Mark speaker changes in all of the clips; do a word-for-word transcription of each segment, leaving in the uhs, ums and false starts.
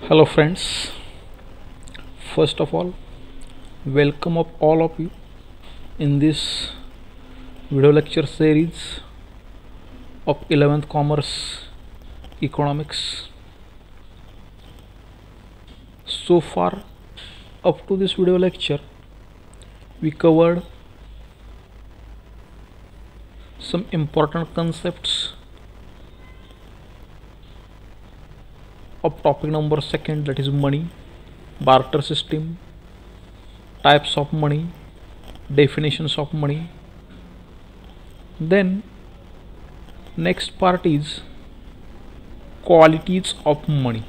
Speaker 1: Hello friends, first of all welcome of all of you in this video lecture series of eleventh Commerce Economics. So far up to this video lecture we covered some important concepts of topic number second, that is money, barter system, types of money, definitions of money. Then next part is qualities of money.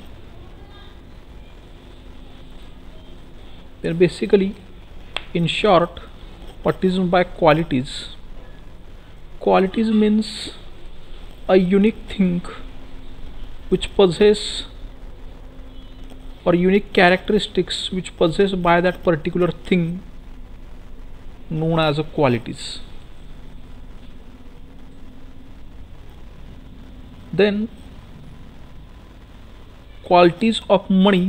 Speaker 1: Then basically, in short, what is meant by qualities? Qualities means a unique thing which possess or unique characteristics which possessed by that particular thing known as a qualities. Then qualities of money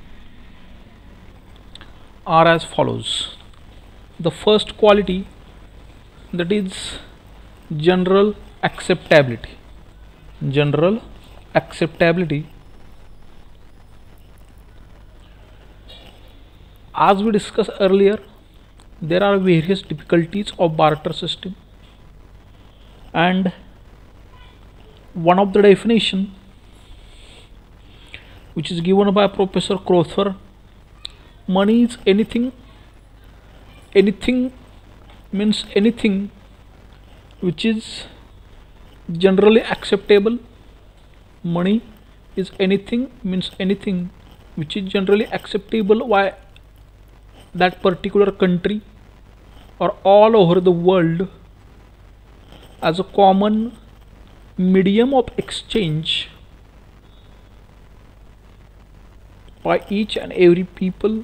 Speaker 1: are as follows. The first quality, that is general acceptability. General acceptability. As we discussed earlier, there are various difficulties of barter system, and one of the definition which is given by Professor Crowther, money is anything anything means anything which is generally acceptable. Money is anything means anything which is generally acceptable by that particular country or all over the world as a common medium of exchange by each and every people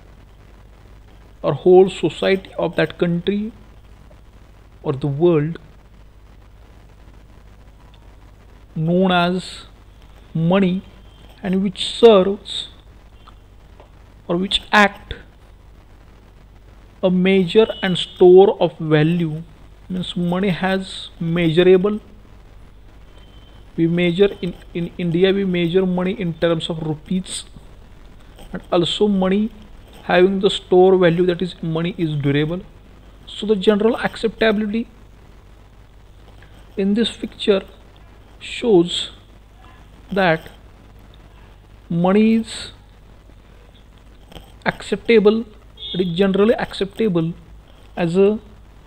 Speaker 1: or whole society of that country or the world, known as money, and which serves or which act a measure and store of value. Means money has measurable. We measure in in India we measure money in terms of rupees, and also money having the store value, that is money is durable. So the general acceptability in this picture shows that money is acceptable, it is generally acceptable as a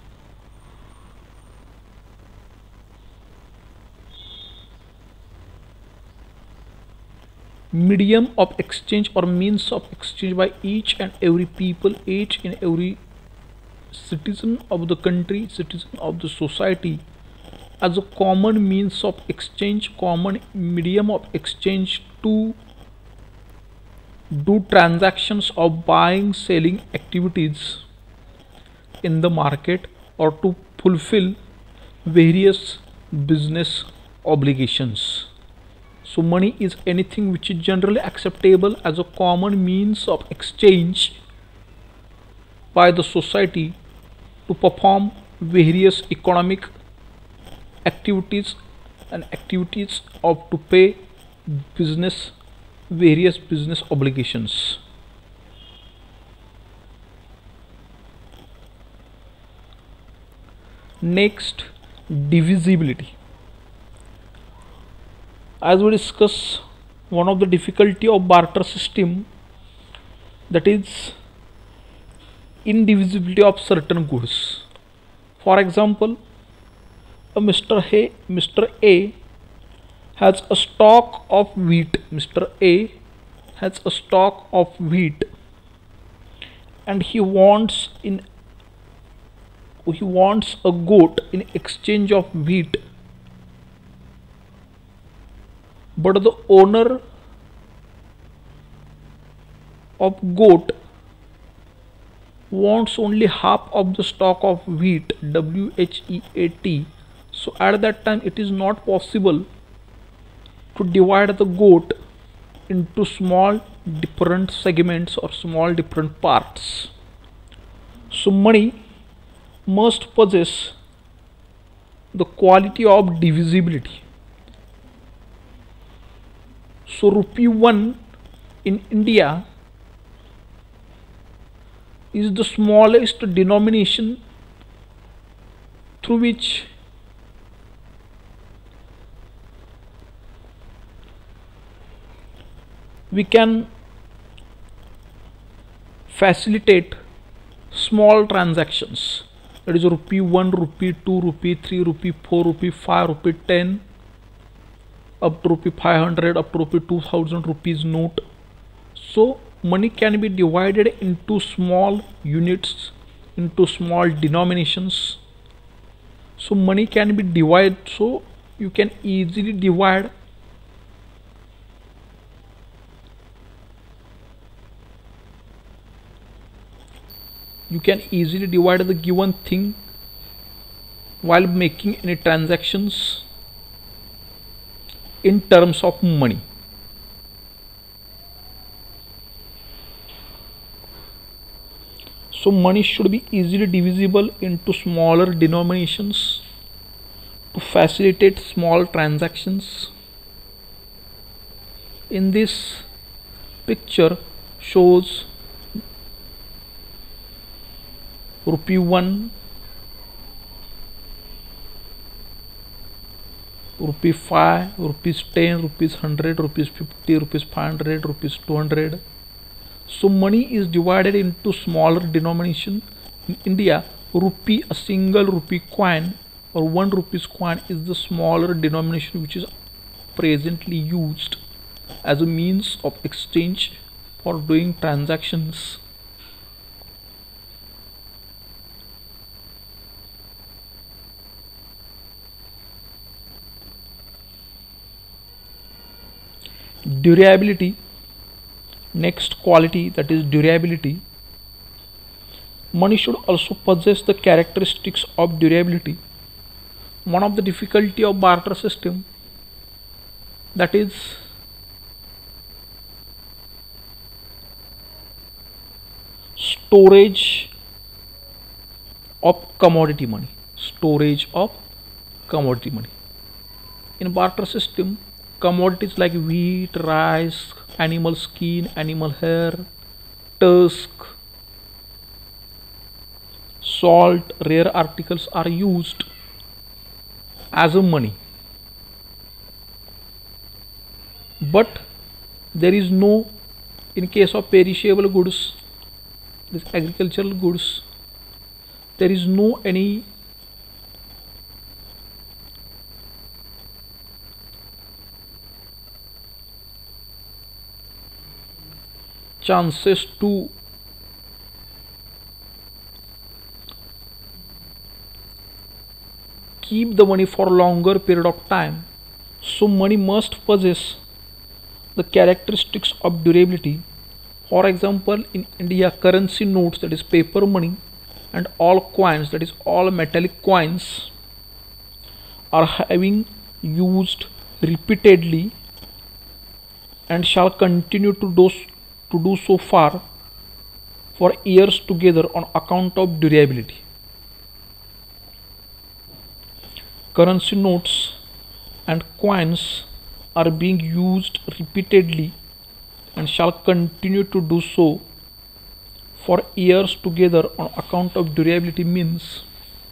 Speaker 1: medium of exchange or means of exchange by each and every people, each and every citizen of the country, citizen of the society, as a common means of exchange, common medium of exchange to do transactions of buying selling activities in the market or to fulfill various business obligations. So money is anything which is generally acceptable as a common means of exchange by the society to perform various economic activities and activities of to pay business various business obligations. Next, divisibility. As we discuss, one of the difficulty of barter system, that is indivisibility of certain goods. For example, a Mr. Hey, Mr. A has a stock of wheat. Mr. A has a stock of wheat, and he wants in he wants a goat in exchange of wheat. But the owner of goat wants only half of the stock of wheat, W H E A T. So at that time it is not possible to divide the goat into small different segments or small different parts. So money must possess the quality of divisibility. So rupee one in India is the smallest denomination through which we can facilitate small transactions, that is rupee one, rupee two, rupee three, rupee four, rupee five, rupee ten, up to rupee five hundred, up to rupee two thousand rupees note. So money can be divided into small units, into small denominations. So money can be divided, so you can easily divide you can easily divide the given thing while making any transactions in terms of money. So money should be easily divisible into smaller denominations to facilitate small transactions. In this picture shows rupee one, rupee five, rupees ten, rupees one hundred, rupees fifty, rupees five hundred, rupees two hundred. So money is divided into smaller denomination. In India, rupee, a single rupee coin or one rupees coin, is the smaller denomination which is presently used as a means of exchange for doing transactions. Durability, next quality, that is durability. Money should also possess the characteristics of durability. One of the difficulty of barter system, that is storage of commodity money. Storage of commodity money. In barter system, commodities like wheat, rice, animal skin, animal hair, tusk, salt, rare articles are used as a money. But there is no, in case of perishable goods, this agricultural goods, there is no any chances to keep the money for longer period of time. So money must possess the characteristics of durability. For example, in India, currency notes, that is paper money, and all coins, that is all metallic coins, are having used repeatedly and shall continue to do to do so far for years together on account of durability. Currency notes and coins are being used repeatedly and shall continue to do so for years together on account of durability means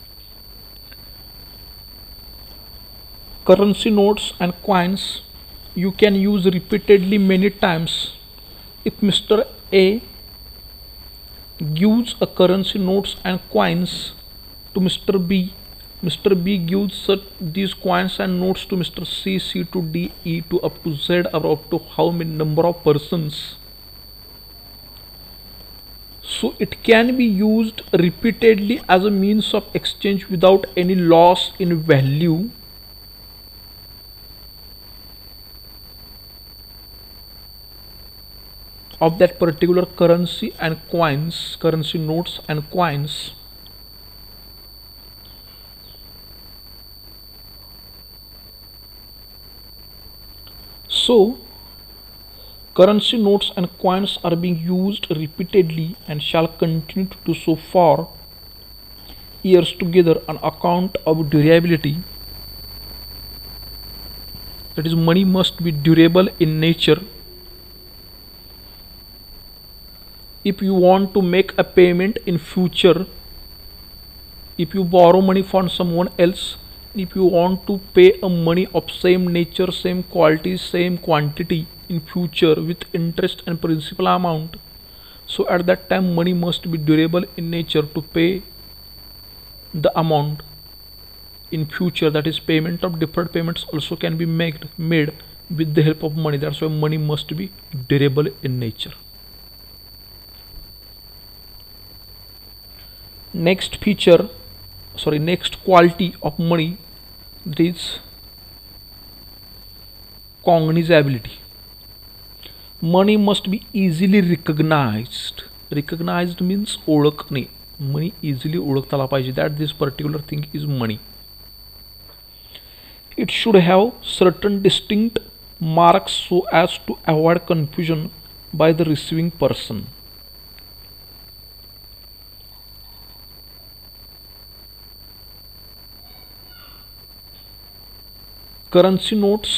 Speaker 1: currency notes and coins you can use repeatedly many times. If Mister A gives a currency notes and coins to Mister B, Mister B gives such these coins and notes to Mister C, C to D, E to up to Z, or up to how many number of persons. So it can be used repeatedly as a means of exchange without any loss in value. Of that particular currency and coins, currency notes and coins. So Currency notes and coins are being used repeatedly and shall continue to do so for years together on account of durability. That is, money must be durable in nature. If you want to make a payment in future, if you borrow money from someone else, if you want to pay a money of same nature, same quality, same quantity in future with interest and principal amount, so at that time money must be durable in nature to pay the amount in future. That is, payment of deferred payments also can be made made with the help of money. That's why money must be durable in nature. Next feature, sorry, next quality of money, that is cognizability. Money must be easily recognized. Recognized means ओळखणे. Money easily ओळखता पाहिजे that this particular thing is money. It should have certain distinct marks so as to avoid confusion by the receiving person. Currency notes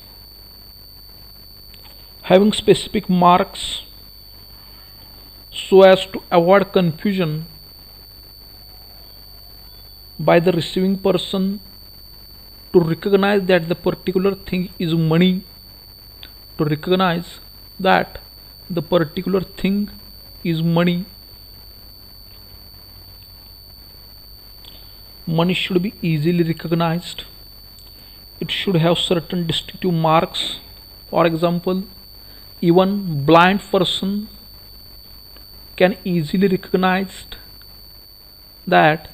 Speaker 1: having specific marks so as to avoid confusion by the receiving person, to recognize that the particular thing is money, to recognize that the particular thing is money. Money should be easily recognized. It should have certain distinctive marks. For example, even blind person can easily recognize that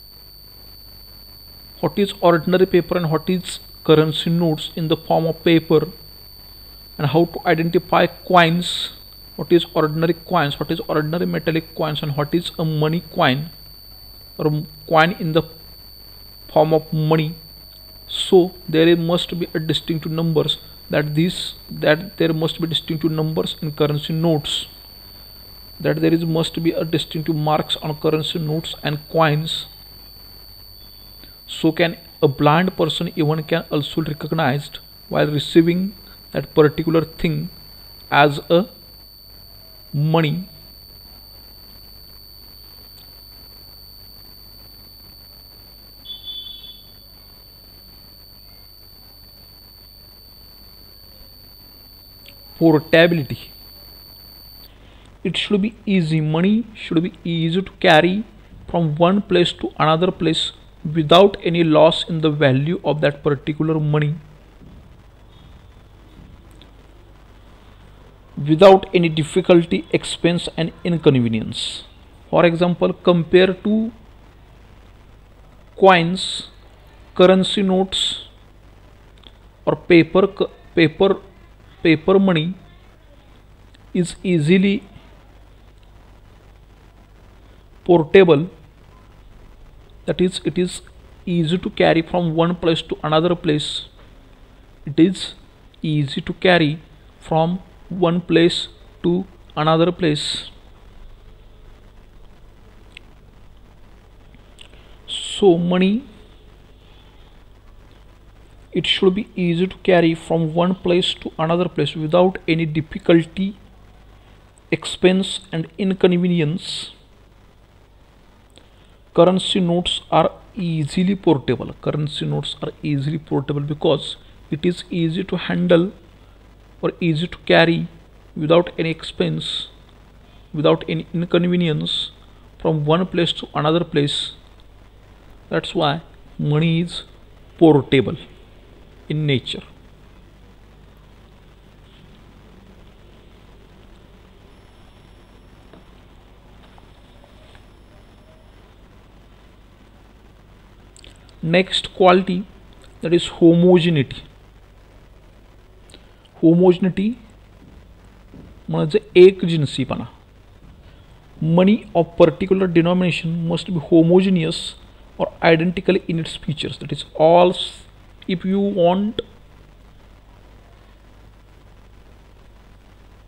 Speaker 1: what is ordinary paper and what is currency notes in the form of paper, and how to identify coins, what is ordinary coins, what is ordinary metallic coins, and what is a money coin or coin in the form of money. So there must be a distinctive numbers, that this that there must be distinctive numbers in currency notes, that there is must be a distinctive marks on currency notes and coins. So can a blind person even can also recognized while receiving that particular thing as a money. Portability. It should be easy. Money should be easy to carry from one place to another place without any loss in the value of that particular money, without any difficulty, expense and inconvenience. For example, compare to coins, currency notes or paper paper paper money is easily portable. That is, it is easy to carry from one place to another place. It is easy to carry from one place to another place. So money, it should be easy to carry from one place to another place without any difficulty, expense and inconvenience. Currency notes are easily portable. Currency notes are easily portable because it is easy to handle or easy to carry without any expense, without any inconvenience from one place to another place. That's why money is portable in nature. Next quality, that is homogeneity. Homogeneity म्हणजे एकजिनसीपणा. Money of particular denomination must be homogeneous or identical in its features. That is, all if you want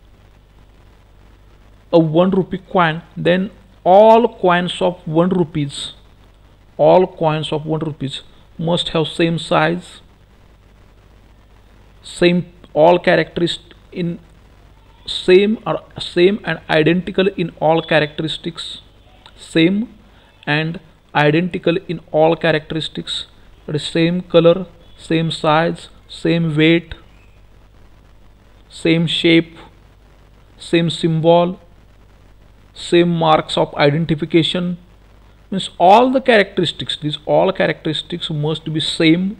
Speaker 1: a one rupee coin, then all coins of one rupees, all coins of one rupees must have same size, same all characteristics in same or same and identical in all characteristics, same and identical in all characteristics, that is same color, same size, same weight, same shape, same symbol, same marks of identification. Means all the characteristics, these all characteristics must be same.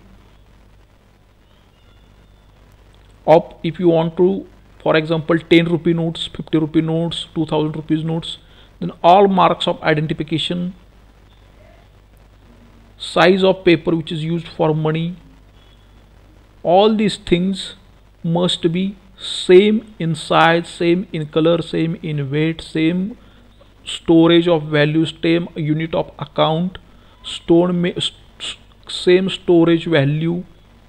Speaker 1: Of if you want to, for example, ten rupee notes, fifty rupee notes, two thousand rupees notes, then all marks of identification, size of paper which is used for money, all these things must be same in size, same in color, same in weight, same storage of values, same unit of account, store same storage value.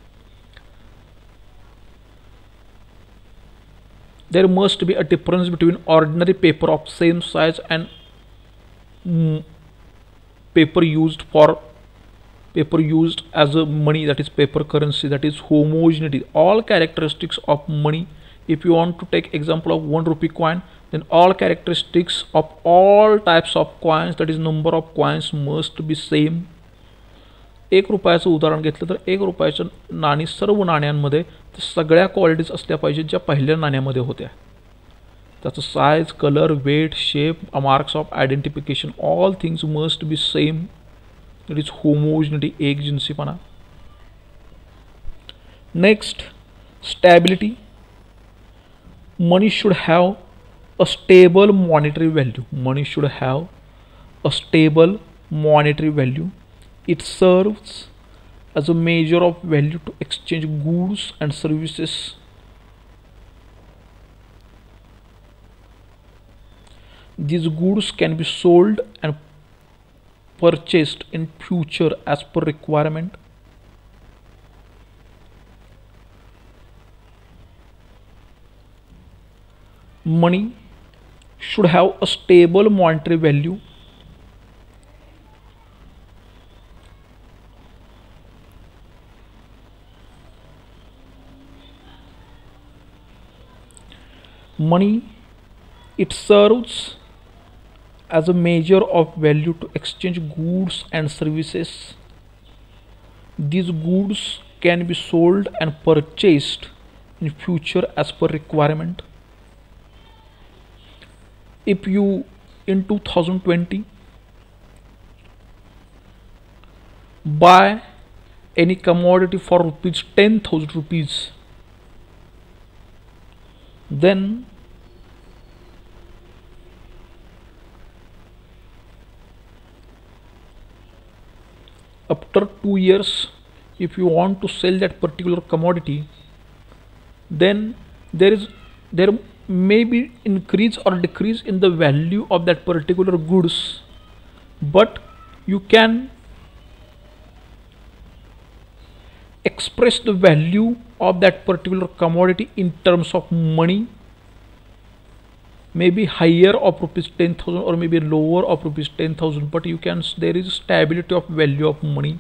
Speaker 1: There must be a difference between ordinary paper of same size and mm, paper used for paper used as a money, that is paper currency, that is homogeneity. All characteristics of money, if you want to take example of one rupee coin, then all characteristics of all types of coins, that is number of coins, must be same. एक रुपयाचं उदाहरण घेतलं तर एक रुपयाचं नाणी सर्व नाण्यांमध्ये सगळ्या qualities असल्या पाहिजेत ज्या पहिल्या नाण्यामध्ये होत्या. त्याचं size, colour, weight, shape, marks of identification, all things must be same. It is homogeneity, एक जिन्सीपणा. Next, stability. Money should have a stable monetary value. Money should have a stable monetary value. It serves as a measure of value to exchange goods and services. These goods can be sold and purchased in future as per requirement. Money should have a stable monetary value. Money, it serves as a measure of value to exchange goods and services. These goods can be sold and purchased in future as per requirement. If you in two thousand twenty buy any commodity for rupees ten thousand rupees, then after two years if you want to sell that particular commodity, then there is there may be increase or decrease in the value of that particular goods, but you can express the value of that particular commodity in terms of money, maybe higher of rupees ten thousand or maybe lower of rupees ten thousand, but you can, there is stability of value of money.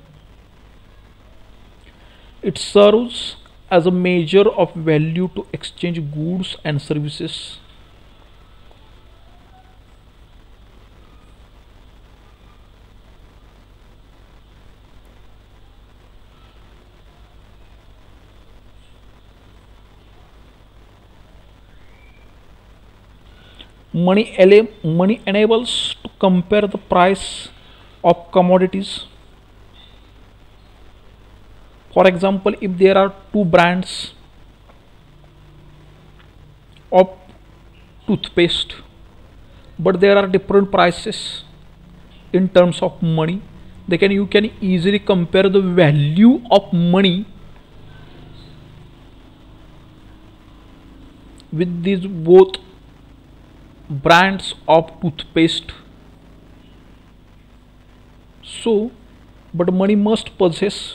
Speaker 1: It serves as a measure of value to exchange goods and services. Money, money enables to compare the price of commodities. For example, if there are two brands of toothpaste, but there are different prices in terms of money, they can you can easily compare the value of money with these both brands of toothpaste. So, but money must possess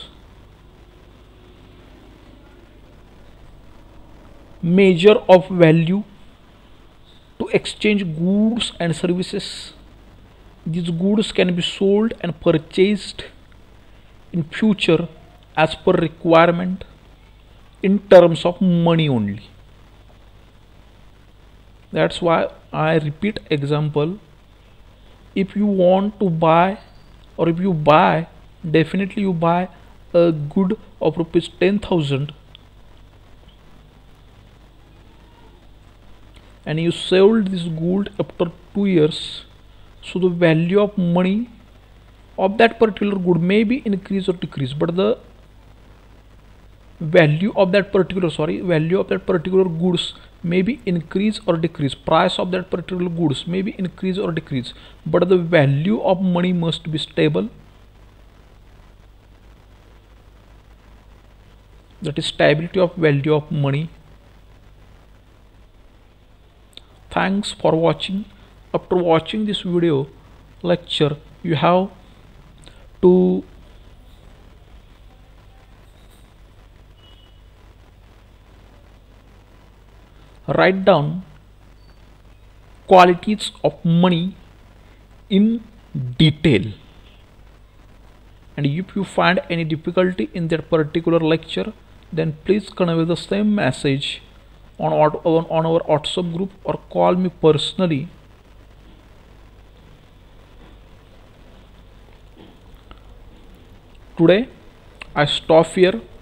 Speaker 1: measure of value to exchange goods and services. These goods can be sold and purchased in future as per requirement in terms of money only. That's why I repeat example. If you want to buy, or if you buy, definitely you buy a good of rupees ten thousand and you sold this gold after two years, so the value of money of that particular good may be increase or decrease, but the value of that particular sorry value of that particular goods may be increase or decrease, price of that particular goods may be increase or decrease, but the value of money must be stable. That is stability of value of money. Thanks for watching. After watching this video lecture, you have to write down qualities of money in detail, and if you find any difficulty in that particular lecture, then please convey the same message on our, on our WhatsApp group or call me personally. Today I stop here.